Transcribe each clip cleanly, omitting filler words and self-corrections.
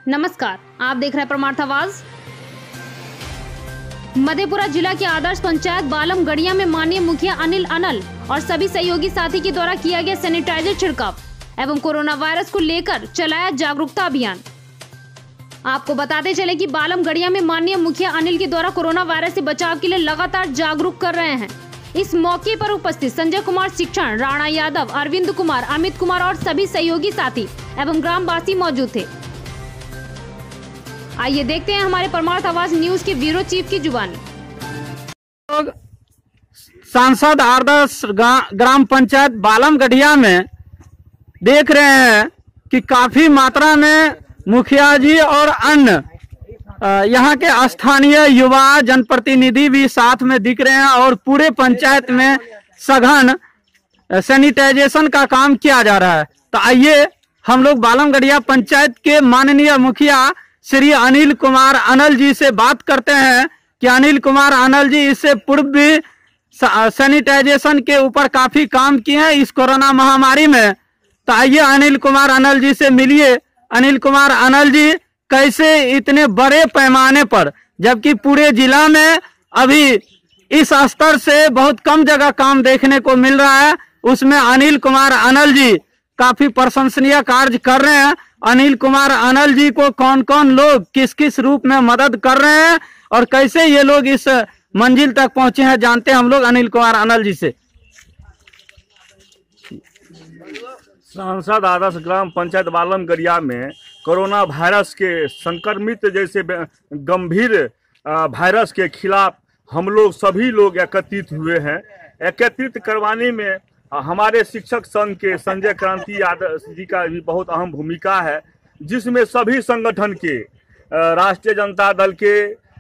नमस्कार, आप देख रहे हैं परमार्थ आवाज। मधेपुरा जिला के आदर्श पंचायत बालम गड़िया में माननीय मुखिया अनिल अनल और सभी सहयोगी साथी के द्वारा किया गया सैनिटाइजर छिड़काव एवं कोरोना वायरस को लेकर चलाया जागरूकता अभियान। आपको बताते चले कि बालम गड़िया में माननीय मुखिया अनिल के द्वारा कोरोना वायरस से बचाव के लिए लगातार जागरूक कर रहे हैं। इस मौके पर उपस्थित संजय कुमार शिक्षण, राणा यादव, अरविंद कुमार, अमित कुमार और सभी सहयोगी साथी एवं ग्रामवासी मौजूद थे। आइए देखते हैं हमारे परमार्थ आवाज न्यूज के ब्यूरो चीफ की जुबानी। सांसद आदर्श ग्राम पंचायत बालम गढ़िया में देख रहे हैं कि काफी मात्रा में मुखिया जी और अन्य यहाँ के स्थानीय युवा जनप्रतिनिधि भी साथ में दिख रहे हैं और पूरे पंचायत में सघन सैनिटाइजेशन का काम किया जा रहा है। तो आइए हम लोग बालम गढ़िया पंचायत के माननीय मुखिया श्री अनिल कुमार अनल जी से बात करते हैं कि अनिल कुमार अनल जी इससे पूर्व भी सैनिटाइजेशन के ऊपर काफी काम किए हैं इस कोरोना महामारी में। तो आइए अनिल कुमार अनल जी से मिलिए। अनिल कुमार अनल जी, कैसे इतने बड़े पैमाने पर, जबकि पूरे जिला में अभी इस स्तर से बहुत कम जगह काम देखने को मिल रहा है, उसमें अनिल कुमार अनल जी काफी प्रशंसनीय कार्य कर रहे हैं। अनिल कुमार अनल जी को कौन कौन लोग किस किस रूप में मदद कर रहे हैं और कैसे ये लोग इस मंजिल तक पहुंचे हैं, जानते हैं हम लोग अनिल कुमार अनल जी से। सांसद आदर्श ग्राम पंचायत बालम गढ़िया में कोरोना वायरस के संक्रमित जैसे गंभीर वायरस के खिलाफ हम लोग सभी लोग एकत्रित हुए हैं। एकत्रित करवाने में हमारे शिक्षक संघ के संजय क्रांति यादव जी का भी बहुत अहम भूमिका है, जिसमें सभी संगठन के राष्ट्रीय जनता दल के,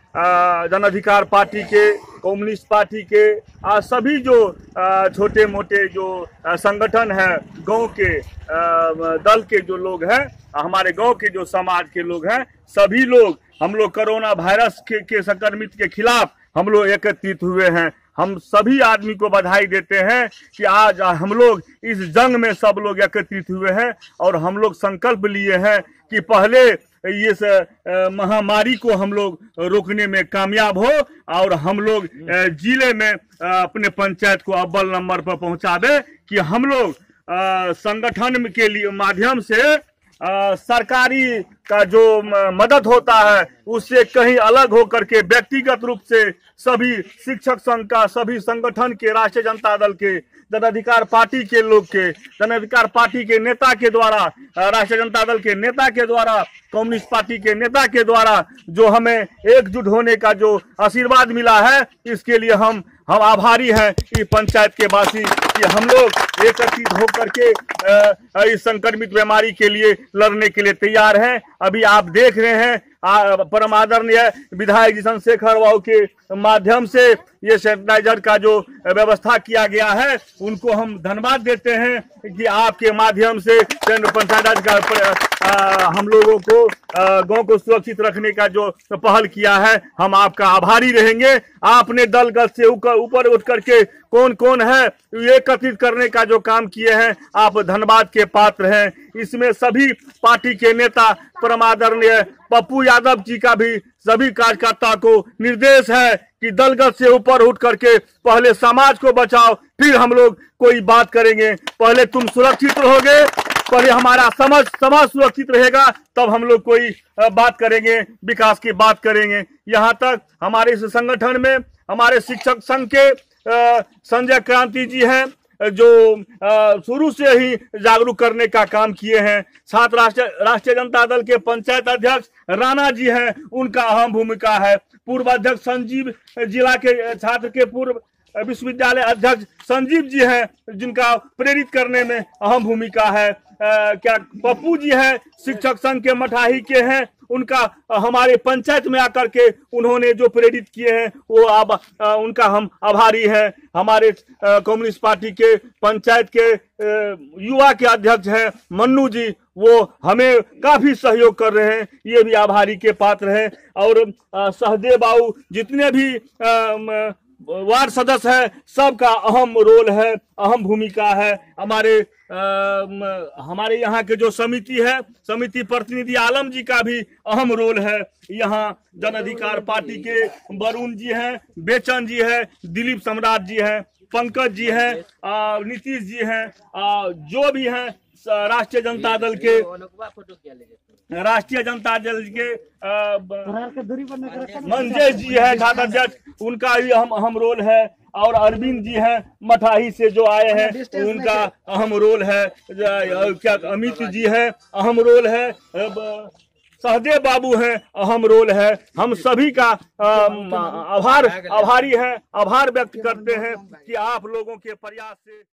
जन अधिकार पार्टी के, कम्युनिस्ट पार्टी के सभी जो छोटे मोटे जो संगठन है, गांव के दल के जो लोग हैं, हमारे गांव के जो समाज के लोग हैं, सभी लोग हम लोग कोरोना वायरस के संक्रमित के खिलाफ हम लोग एकत्रित हुए हैं। हम सभी आदमी को बधाई देते हैं कि आज हम लोग इस जंग में सब लोग एकत्रित हुए हैं और हम लोग संकल्प लिए हैं कि पहले इस महामारी को हम लोग रोकने में कामयाब हो और हम लोग जिले में अपने पंचायत को अव्वल नंबर पर पहुंचा दे, कि हम लोग संगठन के लिए माध्यम से सरकारी का जो मदद होता है उससे कहीं अलग होकर के व्यक्तिगत रूप से सभी शिक्षक संघ का, सभी संगठन के, राष्ट्रीय जनता दल के, जन अधिकार पार्टी के लोग के, जन अधिकार पार्टी के नेता के द्वारा, राष्ट्रीय जनता दल के नेता के द्वारा, कम्युनिस्ट पार्टी के नेता के द्वारा जो हमें एकजुट होने का जो आशीर्वाद मिला है, इसके लिए हम आभारी हैं कि पंचायत के वासी कि हम लोग एकत्रित होकर के इस संक्रमित बीमारी के लिए लड़ने के लिए तैयार हैं। अभी आप देख रहे हैं परम आदरणीय विधायक जी चंद्रशेखर बाबू के माध्यम से ये सैनिटाइजर का जो व्यवस्था किया गया है, उनको हम धन्यवाद देते हैं कि आपके माध्यम से पंचायत का हम लोगों को गांव को सुरक्षित रखने का जो पहल किया है, हम आपका आभारी रहेंगे। आपने दलगत से ऊपर उठ करके कौन कौन है एकत्रित करने का जो काम किए हैं, आप धन्यवाद के पात्र हैं। इसमें सभी पार्टी के नेता परम आदरणीय पप्पू यादव जी का भी सभी कार्यकर्ता को निर्देश है कि दलगत से ऊपर उठ करके पहले समाज को बचाओ, फिर हम लोग कोई बात करेंगे। पहले तुम सुरक्षित रहोगे, पहले हमारा समाज सुरक्षित रहेगा, तब हम लोग कोई बात करेंगे, विकास की बात करेंगे। यहाँ तक हमारे इस संगठन में हमारे शिक्षक संघ के संजय क्रांति जी हैं जो शुरू से ही जागरूक करने का काम किए हैं। साथ राष्ट्रीय जनता दल के पंचायत अध्यक्ष राणा जी हैं, उनका अहम भूमिका है। पूर्व अध्यक्ष संजीव, जिला के छात्र के पूर्व विश्वविद्यालय अध्यक्ष संजीव जी हैं, जिनका प्रेरित करने में अहम भूमिका है। क्या पप्पू जी हैं, शिक्षक संघ के मठाही के हैं, उनका हमारे पंचायत में आकर के उन्होंने जो प्रेरित किए हैं वो उनका हम आभारी हैं। हमारे कम्युनिस्ट पार्टी के पंचायत के युवा के अध्यक्ष हैं मन्नू जी, वो हमें काफी सहयोग कर रहे हैं, ये भी आभारी के पात्र हैं। और सहदेव बाबू, जितने भी वार्ड सदस्य है, सबका अहम रोल है, अहम भूमिका है। हमारे यहाँ के जो समिति है, समिति प्रतिनिधि आलम जी का भी अहम रोल है। यहाँ जन अधिकार पार्टी के वरुण जी हैं, बेचन जी है, दिलीप सम्राट जी हैं, पंकज जी हैं, नीतीश जी हैं, जो भी हैं राष्ट्रीय जनता दल के मंजेश जी है खाताध्यक्ष, उनका भी अहम रोल है। और अरविंद जी हैं मठाही से जो आए हैं, उनका अहम रोल है। क्या अमित जी है, अहम रोल है। सहदेव बाबू हैं, अहम रोल है। हम सभी का आभारी हैं, आभार व्यक्त करते हैं कि आप लोगों के प्रयास से